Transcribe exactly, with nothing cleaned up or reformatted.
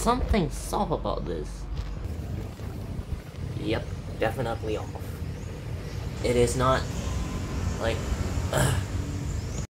something's off about this. Yep, definitely off. It is not, like, ugh.